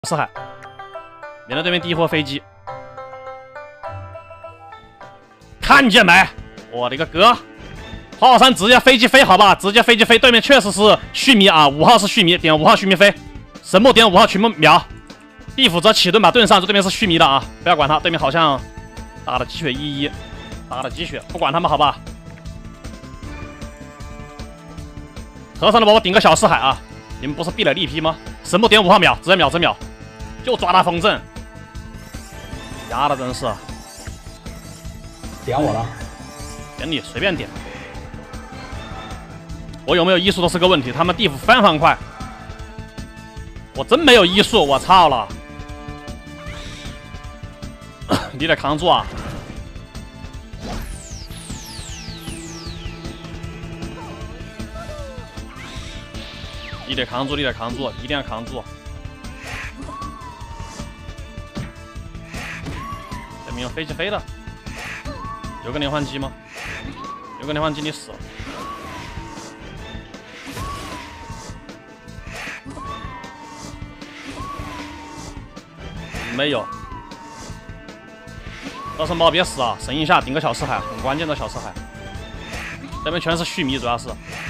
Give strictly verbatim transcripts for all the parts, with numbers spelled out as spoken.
死海，面对对面敌火飞机，看见没？我的个哥！华山直接飞机飞，好吧，直接飞机飞。对面确实是续迷啊，五号是续迷，点五号续迷飞，神木点五号群木秒，地府则启盾把盾上，对面是续迷的啊，不要管他，对面好像打了鸡血一一，打了鸡血，不管他们好吧。和尚的宝宝顶个小四海啊！你们不是避了力劈吗？神木点五号秒，直接秒，直接秒，就抓他风阵，压的真是。 点我了， 点你随便点。我有没有医术都是个问题，他们地府非常快，我真没有医术，我操了！你得扛住啊！你得扛住，你得扛住，一定要扛住！对面有飞机飞的，有个连环机吗？有个连环机，你死了！没有。高神宝别死啊！神一下顶个小四海，很关键的小四海。这边全是续迷，主要是。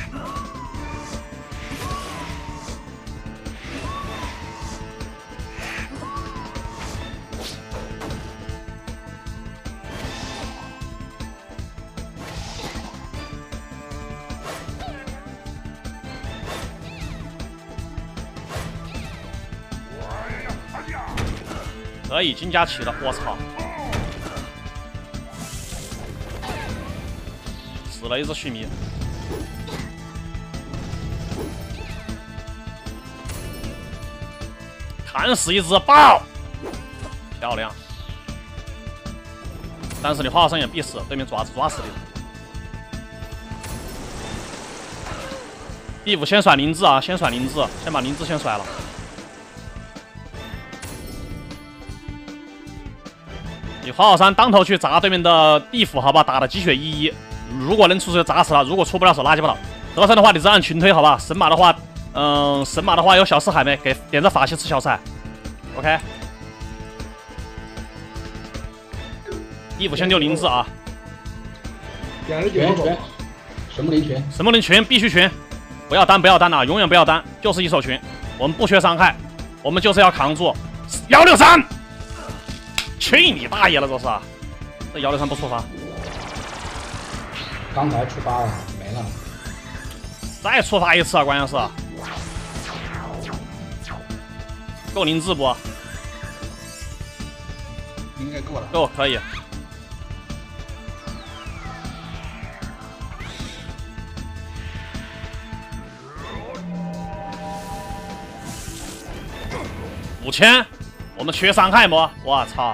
可以金加起了，我操！死了一只续迷，砍死一只爆，漂亮！但是你华山也必死，对面爪子抓死你。地府先甩灵芝啊，先甩灵芝，先把灵芝先甩了。你华宝山当头去砸对面的地府，好吧，打的鸡血一一。如果能出手砸死了，如果出不了手垃圾不倒。和尚的话，你只按群推，好吧。神马的话，嗯，神马的话有小四海没？给点着法器吃小四海。OK。地府先丢灵芝啊。 点了九群，神木林群， 神木林群必须群，不要单不要单啊，永远不要单，就是一手群。我们不缺伤害，我们就是要扛住。幺六三。去你大爷了，这是！这幺六三不触发， 刚才触发了，没了。 再触发一次啊！关键是够灵智不？ 应该够了。 够可以。五千，我们缺伤害不？我操！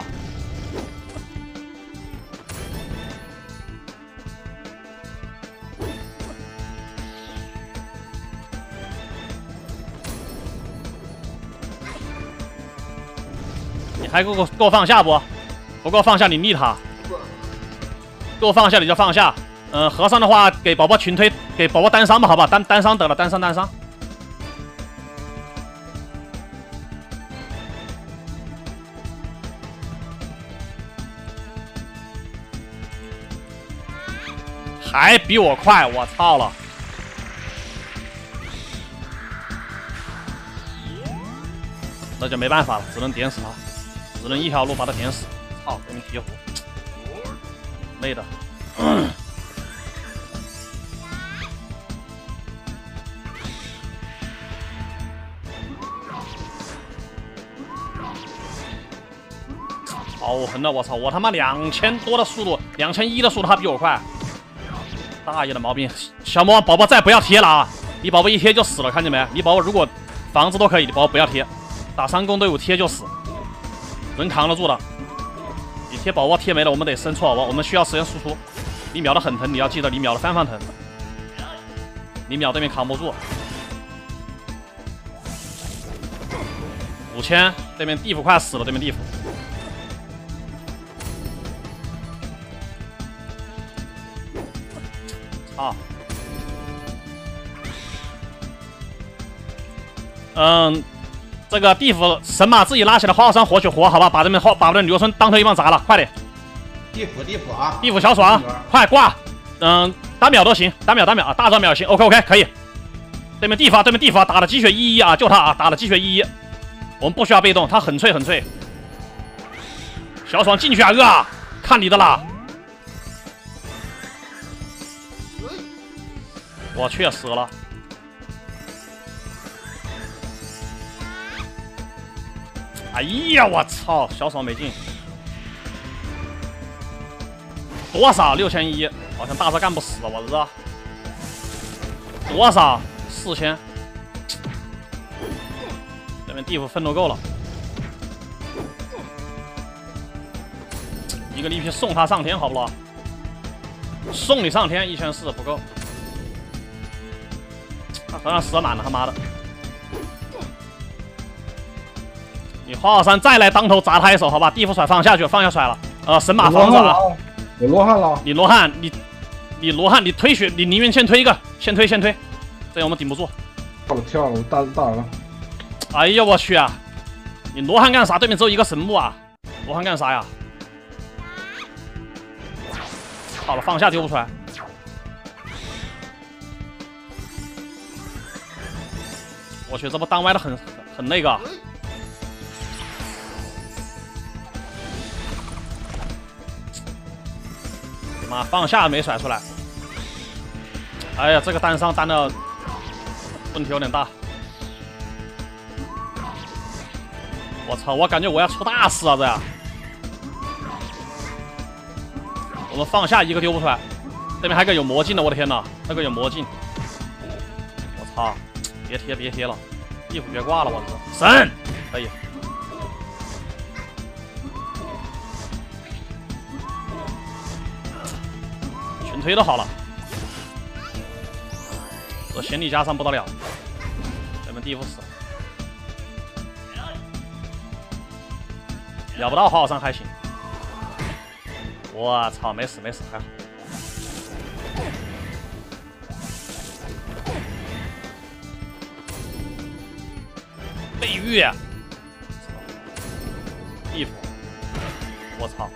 你还给我给我放下不？不给我放下，你逆他。给我放下你就放下。嗯、呃，和尚的话给宝宝群推，给宝宝单伤吧，好吧，单单伤得了，单伤单伤。还比我快，我操了！那就没办法了，只能点死他，只能一条路把他点死。操，对面铁虎，累的。嗯、好狠的，我操！我他妈两千多的速度，两千一的速度，他比我快。大爷的毛病！小魔王宝宝再不要贴了啊！你宝宝一贴就死了，看见没？你宝宝如果房子都可以，你宝宝不要贴。打三攻队伍贴就死，能扛得住的。你贴宝宝贴没了，我们得伸出宝宝，我们需要时间输出。你秒的很疼，你要记得你秒的翻翻疼。你秒对面扛不住。五千，对面地府快死了，对面地府。啊！嗯， 这个地府神马自己拉起来，花果山活去活，好吧，把这边把这刘村当头一棒砸了，快点！ 地府地府啊！ 地府小爽，快挂！嗯，单秒都行，单秒单秒啊，大招秒行 ，OK OK 可以。对面地府啊，对面地府啊，打了鸡血一一啊，就他啊，打了鸡血一一，我们不需要被动，他很脆很脆。小爽进去啊，哥，看你的啦！我去死了！哎呀，我操！小爽没进，多少？六千一，好像大招干不死，我日！多少？四千。这边地府愤怒够了，一个力劈送他上天，好不好？送你上天，一千四不够。他和尚死满了，他妈的！你花果山再来当头砸他一手，好吧？地府甩放下去，放下甩了。呃，神马防着啊！ 我罗汉了， 你罗汉，你你罗汉，你推血，你宁愿先推一个，先推先推，这样我们顶不住。 跳了跳了，我大大了。 哎呀，我去啊！你罗汉干啥？对面只有一个神木啊！罗汉干啥呀？好了，放下丢不出来。我去，这不当歪的很很那个。妈，放下没甩出来。哎呀，这个单伤单的问题有点大。我操，我感觉我要出大事啊！这样，我们放下一个丢不出来，这边还有个有魔镜的，我的天哪，那个有魔镜！我操，别贴别贴了，地府别挂了，我操，神可以。群推都好了，这仙力加上不得了，咱们地府死了。聊不到花果山还行，我操，没死没死还好。背玉，地府，我操，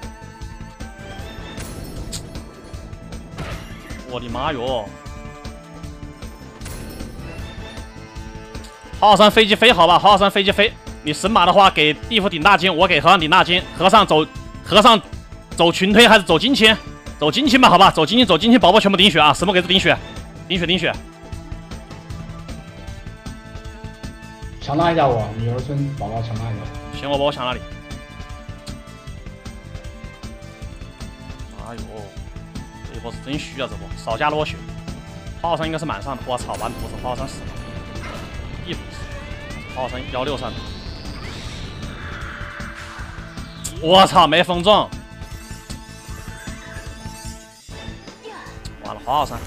我的妈哟！花果山飞机飞好吧，花果山飞机飞。你神马的话，给地府顶大金，我给和尚顶大金。和尚走，和尚走群推还是走金签？走金签吧，好吧，走金签，走金签，宝宝全部顶血啊！什么给他顶血？顶血，顶血！ 强拉一下我，女儿村宝宝强拉一下。 行，我把我抢那里。哎呦，这一波是真虚啊！这波少加落血，花果山应该是满上的。我操，完犊子，花果山死了，地府死，花果山幺六上的。我操，没封中！完了，花果山。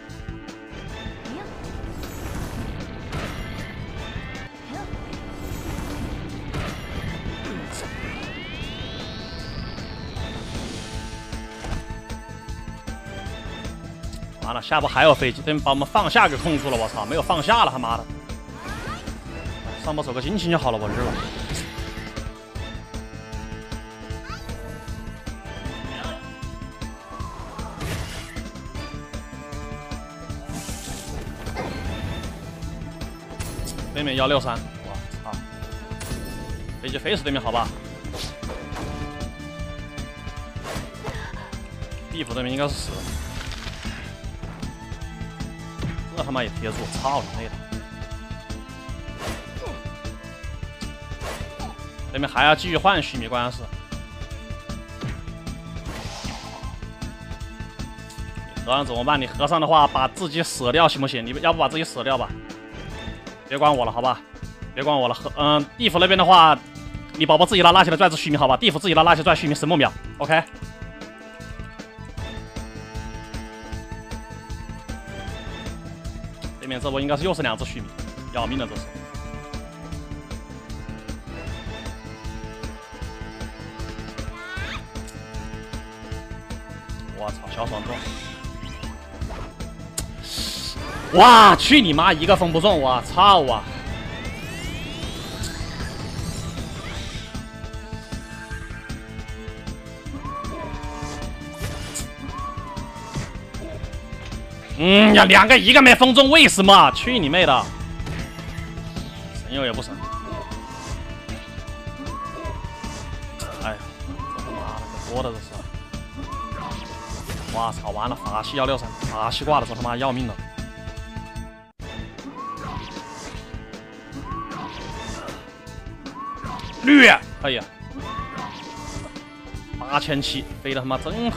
完了，下波还有飞机，对面把我们放下给控住了，我操，没有放下了，他妈的！上波走个金青就好了，我日了。对面幺六三，我操！飞机飞死对面好吧？地府对面应该是死了。这他妈也贴住，操他妹的！对面还要继续换须弥，关键是。你和尚怎么办？你和尚的话，把自己舍掉行不行？你要不把自己舍掉吧？别管我了，好吧？别管我了。和嗯，地府那边的话，你宝宝自己拉拉起来拽只须弥，好吧？地府自己拉拉起来拽须弥，神木秒 ，OK。对面这波应该是又是两只须弥，要命了这是。我操，小爽中！哇，去你妈！一个封不中，我操啊！ 嗯呀，两个一个没封中，为什么？去你妹的！神游也不神。哎呀，这他妈的多的这是！哇操，完了，法系幺六三，法系挂的这他妈要命了。绿可以，八千七，飞的他妈真狠。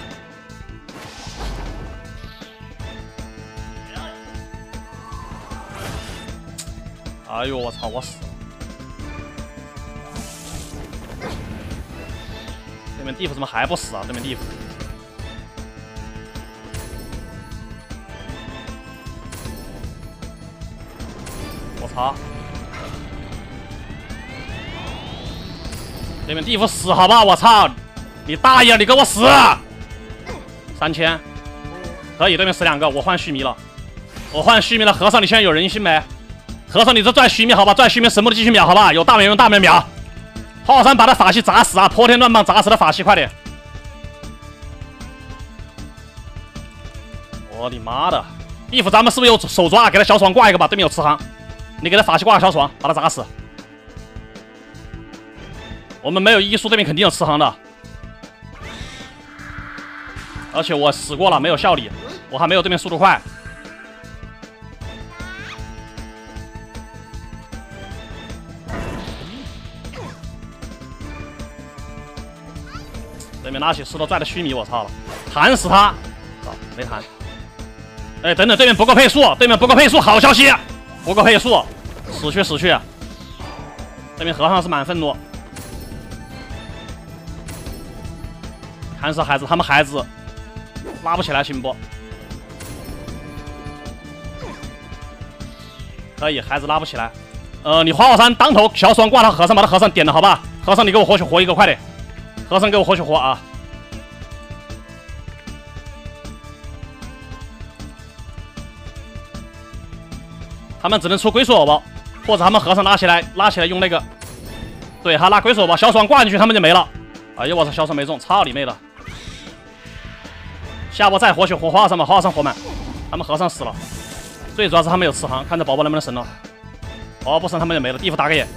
哎呦我操！我死了！对面地府怎么还不死啊？对面地府，我操！对面地府死好吧？我操！你大爷！你给我死！三千，可以，对面死两个，我换须弥了，我换须弥了。和尚，你现在有人性没？ 和尚，你这拽须弥好吧，拽须弥神木的继续秒好吧，有大秒用大秒秒。花果山把他法系砸死啊！泼天乱棒砸死了法系，快点！我的妈的！地府咱们是不是有手抓？给他小爽挂一个吧，对面有慈航，你给他法系挂个小爽，把他砸死。我们没有医术，对面肯定有慈航的，而且我死过了，没有效力，我还没有对面速度快。 对面拿起石头拽的须弥，我操了，弹死他！啊，没弹。哎，等等，对面不够配速，对面不够配速，好消息，不够配速，死去死去。对面和尚是满愤怒，看是孩子，他们孩子拉不起来，行不？可以，孩子拉不起来。呃，你花果山当头小爽挂他和尚，把他和尚点了，好吧？和尚，你给我活血活一个，快点！ 和尚给我活血活啊！他们只能出龟速偶包，或者他们和尚拉起来，拉起来用那个，对，他拉龟速偶包，小爽挂进去，他们就没了。哎呀，我操，小爽没中，操你妹的！下波再活血活花上吧，花上活满，他们和尚死了。最主要是他们有慈航，看着宝宝能不能神了。哦，不神他们就没了。地府打个野。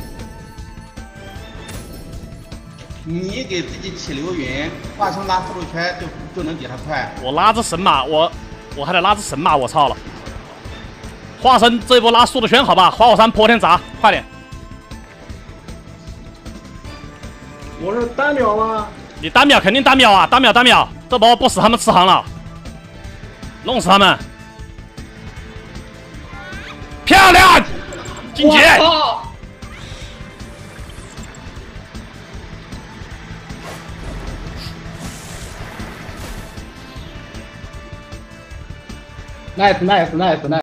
你给自己起流云，化成拉速度圈就就能比他快。 我拉只神马，我我还得拉只神马，我操了！化身这一波拉速度圈，好吧，花果山泼天砸，快点！ 我是单秒吗？ 你单秒肯定单秒啊，单秒单秒，这波不死他们吃航了，弄死他们！漂亮，晋级！ nice nice nice nice。